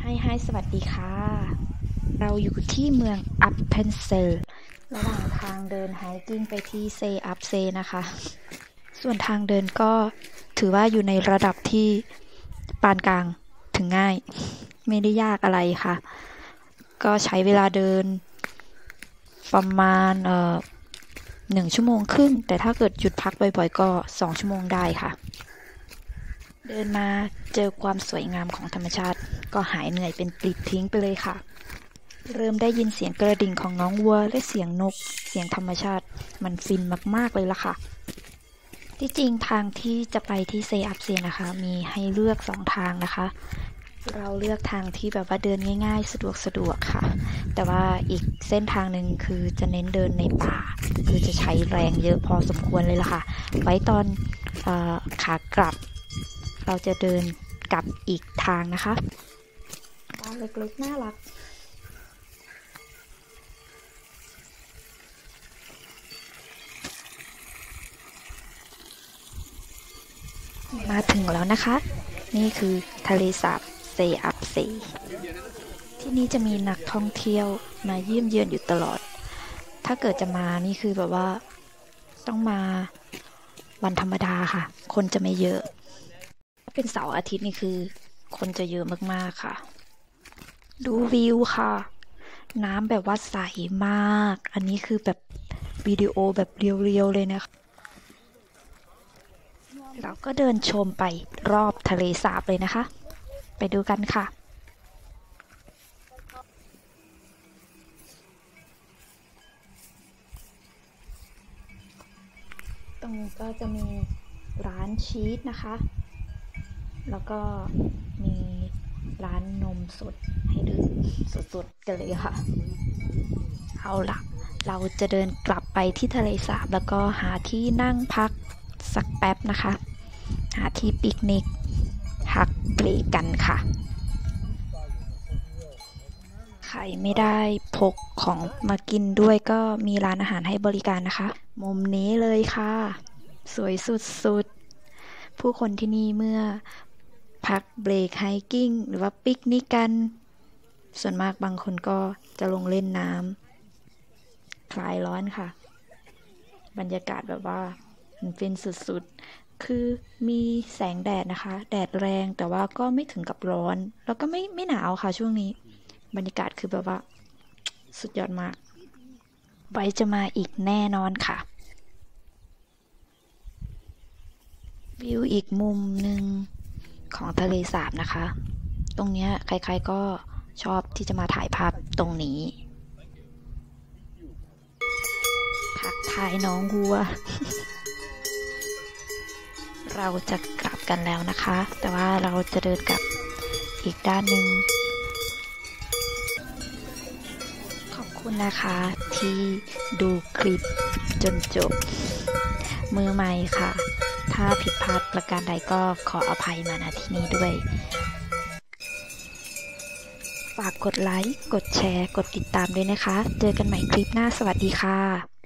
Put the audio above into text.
ไฮสวัสดีค่ะเราอยู่ที่เมืองอัปเพนเซลระหว่างทางเดินไฮกิ้งไปที่เซอัปเซนะคะส่วนทางเดินก็ถือว่าอยู่ในระดับที่ปานกลางถึงง่ายไม่ได้ยากอะไรค่ะก็ใช้เวลาเดินประมาณ1 ชั่วโมงครึ่งแต่ถ้าเกิดหยุดพักบ่อยๆก็2 ชั่วโมงได้ค่ะเดินมาเจอความสวยงามของธรรมชาติก็หายเหนื่อยเป็นปลิดทิ้งไปเลยค่ะเริ่มได้ยินเสียงกระดิ่งของน้องวัวและเสียงนกเสียงธรรมชาติมันฟินมากๆเลยล่ะค่ะที่จริงทางที่จะไปที่เซอัปเซนะคะมีให้เลือก2 ทางนะคะเราเลือกทางที่แบบว่าเดินง่ายๆสะดวกค่ะแต่ว่าอีกเส้นทางหนึ่งคือจะเน้นเดินในป่าคือจะใช้แรงเยอะพอสมควรเลยล่ะค่ะไว้ตอนขากลับเราจะเดินกลับอีกทางนะคะบ้านเล็กๆน่ารักมาถึงแล้วนะคะนี่คือทะเลสาบเซอัปเซที่นี่จะมีนักท่องเที่ยวมาเยี่ยมเยือนอยู่ตลอดถ้าเกิดจะมานี่คือแบบว่าต้องมาวันธรรมดาค่ะคนจะไม่เยอะถ้าเป็นเสาร์อาทิตย์นี่คือคนจะเยอะมากๆค่ะดูวิวค่ะน้ำแบบว่าใสมากอันนี้คือแบบวิดีโอแบบเรียวๆเลยนะคะเราก็เดินชมไปรอบทะเลสาบเลยนะคะไปดูกันค่ะตรงนี้ก็จะมีร้านชีสนะคะแล้วก็มีร้านนมสดให้ดื่มสดๆกันเลยค่ะเอาล่ะเราจะเดินกลับไปที่ทะเลสาบแล้วก็หาที่นั่งพักสักแป๊บนะคะหาที่ปิกนิกพักเบรกกันค่ะใครไม่ได้พกของมากินด้วยก็มีร้านอาหารให้บริการนะคะมุมนี้เลยค่ะสวยสุดๆผู้คนที่นี่เมื่อพักเบรกไฮกิ้งหรือว่าปิกนิกกันส่วนมากบางคนก็จะลงเล่นน้ำคลายร้อนค่ะบรรยากาศแบบว่ามันฟินสุดๆคือมีแสงแดดนะคะแดดแรงแต่ว่าก็ไม่ถึงกับร้อนแล้วก็ไม่หนาวค่ะช่วงนี้บรรยากาศคือแบบว่าสุดยอดมากไว้จะมาอีกแน่นอนค่ะวิวอีกมุมหนึ่งของทะเลสาบนะคะตรงเนี้ยใครๆก็ชอบที่จะมาถ่ายภาพตรงนี้ทักทายน้องวัว เราจะกลับกันแล้วนะคะแต่ว่าเราจะเดินกลับอีกด้านหนึ่งขอบคุณนะคะที่ดูคลิปจนจบมือใหม่ค่ะถ้าผิดพลาดประการใดก็ขออภัยมาณที่นี้ด้วยฝากกดไลค์กดแชร์กดติดตามด้วยนะคะเจอกันใหม่คลิปหน้าสวัสดีค่ะ